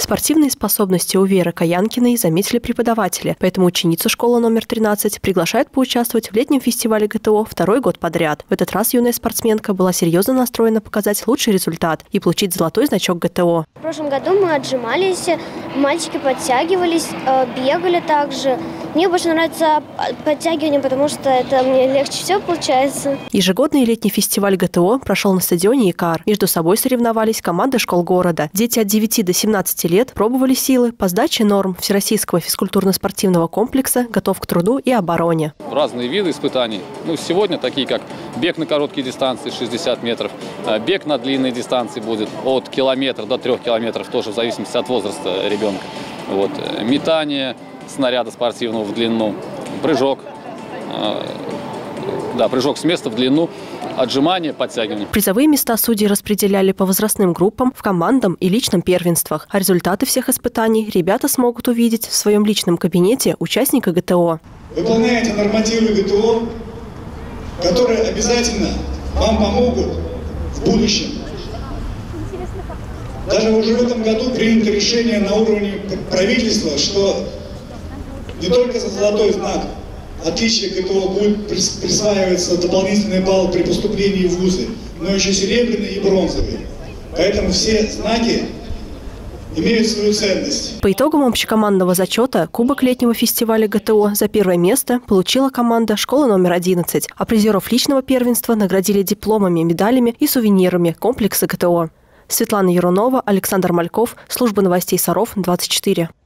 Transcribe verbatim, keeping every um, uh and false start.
Спортивные способности у Веры Каянкиной заметили преподаватели, поэтому ученицу школы номер тринадцать приглашают поучаствовать в летнем фестивале ГТО второй год подряд. В этот раз юная спортсменка была серьезно настроена показать лучший результат и получить золотой значок ГТО. В прошлом году мы отжимались, мальчики подтягивались, бегали также. Мне больше нравится подтягивание, потому что это мне легче всего получается. Ежегодный летний фестиваль ГТО прошел на стадионе ИКАР. Между собой соревновались команды школ города. Дети от девяти до семнадцати лет пробовали силы по сдаче норм Всероссийского физкультурно-спортивного комплекса «Готов к труду и обороне». Разные виды испытаний. Ну, сегодня такие, как бег на короткие дистанции шестьдесят метров, бег на длинные дистанции будет от километра до трех километров, тоже в зависимости от возраста ребенка. Вот. Метание снаряда спортивного в длину, прыжок, э, да, прыжок с места в длину, отжимания, подтягивания. Призовые места судьи распределяли по возрастным группам, в командном и личном первенствах. А результаты всех испытаний ребята смогут увидеть в своем личном кабинете участника ГТО. Выполняйте нормативы ГТО, которые обязательно вам помогут в будущем. Даже уже в этом году принято решение на уровне правительства, что не только за золотой знак отличия ГТО будет присваиваться дополнительный балл при поступлении в вузы, но еще серебряный и бронзовый. Поэтому все знаки имеют свою ценность. По итогам общекомандного зачета Кубок летнего фестиваля ГТО за первое место получила команда школы номер одиннадцать, а призеров личного первенства наградили дипломами, медалями и сувенирами комплекса ГТО. Светлана Ярунова, Александр Мальков, служба новостей Саров, двадцать четыре.